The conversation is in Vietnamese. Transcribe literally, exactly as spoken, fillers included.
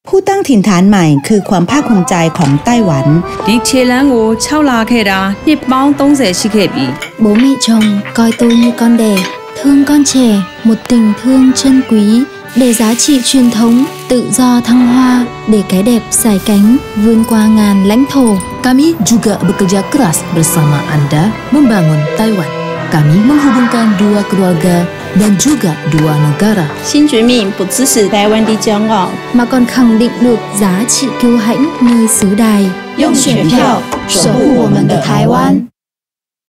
ผู้ตั้งถิ่นฐานใหม่คือความภาคภูมิใจของไต้หวันဒီခြေလမ်းကို၆လခဲ့တာနှစ်ပေါင်းba mươiရှိခဲ့ပြီ Bố mẹ chồng coi tôi như con đẻ, thương con trẻ, một tình thương chân quý, để giá trị truyền thống tự do thăng hoa, để cái đẹp sải cánh vươn qua ngàn lãnh thổ. Kami juga bekerja keras bersama Anda membangun Taiwan. Kami menghubungkan dua keluarga dan juga dua negara. 新局面不只是台湾的骄傲， mà còn khẳng định được giá trị kiêu hãnh nơi xứ đài. 用选票守护我们的台湾。